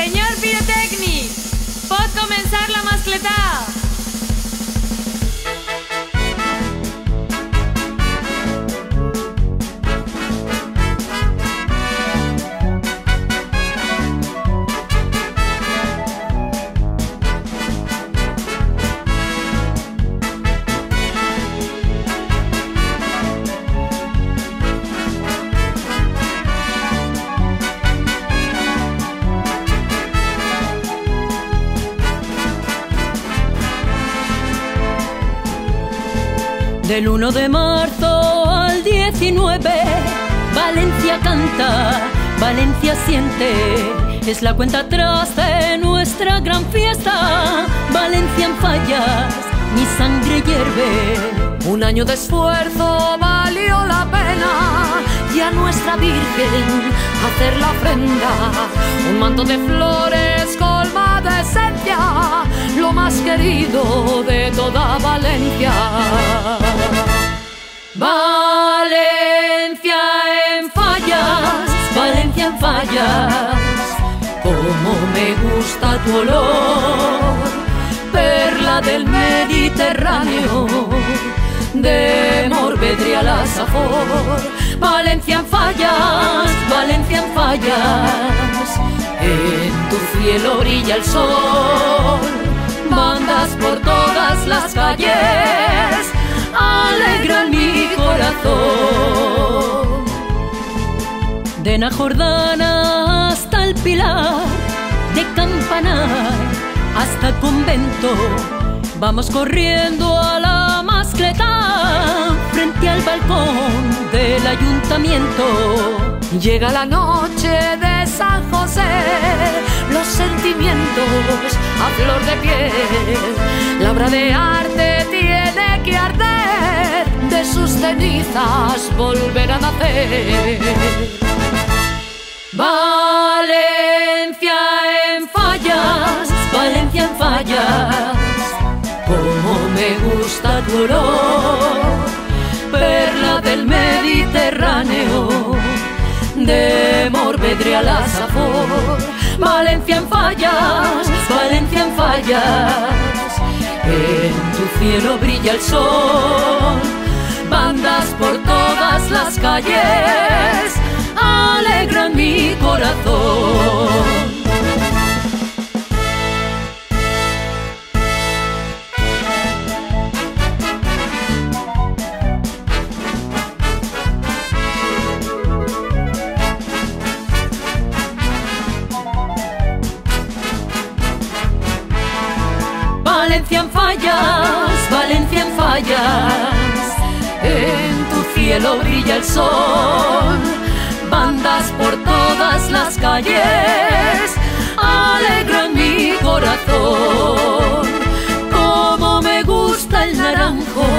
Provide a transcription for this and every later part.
Senyor pirotècnic, pot començar la mascletà. Del 1 de marzo al 19, Valencia canta, Valencia siente. Es la cuenta atrás de nuestra gran fiesta. Valencia en fallas, mi sangre hierve. Un año de esfuerzo valió la pena, y a nuestra Virgen hacer la ofrenda. Un manto de flores colma de esencia, lo más querido de toda Valencia. Valencia en fallas, Valencia en fallas, como me gusta tu olor, perla del Mediterráneo, de Morvedre a la Safor. Valencia en fallas, Valencia en fallas, en tu cielo brilla el sol, bandas por todas las calles alegran mi corazón. De Najordana hasta el Pilar, de Campanar hasta el convento, vamos corriendo a la mascletá, frente al balcón del ayuntamiento. Llega la noche de San José, los sentimientos a flor de piel. La obra de arte tiene que arder, de sus cenizas volver a nacer. Valencia en fallas, Valencia en fallas, como me gusta tu olor, perla del Mediterráneo, de Morvedre a la Safor. Valencia en fallas, Valencia en fallas, en tu cielo brilla el sol, bandas por todas las calles alegran mi corazón. Valencia en fallas, Valencia en fallas, en tu cielo brilla el sol, bandas por todas las calles alegran mi corazón. Como me gusta el naranjo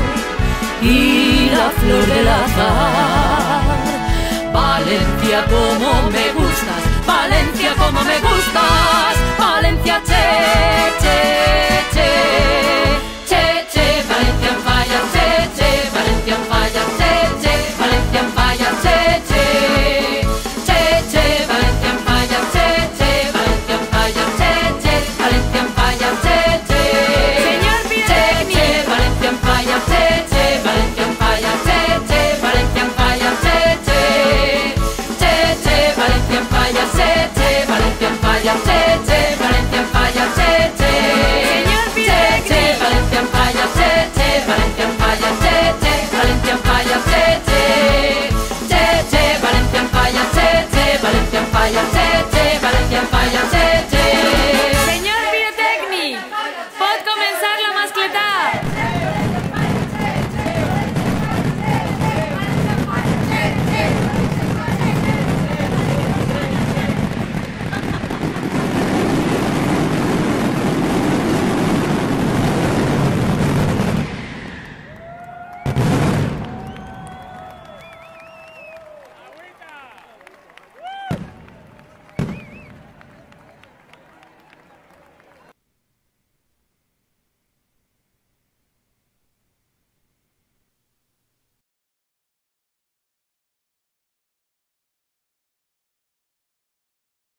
y la flor del azahar. Valencia, como me gustas, Valencia, como me gustas, Valencia, che, che, che, che, che, Valencia en fallas, che, che, Valencia en fallas, che, che, Valencia en fallas, che, che, che, che, Valencia en fallas, che, che, Valencia en fallas, che, che, Valencia en fallas, che, che, Senyor pirotècnic, Valencia en fallas, che, che, Valencia en fallas, che, che, Valencia en fallas, che, che, che, che, Valencia en fallas, che, che, Valencia en fallas, che, che, Valencia en fallas, che, che, senyor pirotècnic, Valencia en fallas, che, che, Valencia en fallas, che, che, Valencia en fallas, che, che, che, che, Valencia en fallas, che, che, Valencia en fallas, che,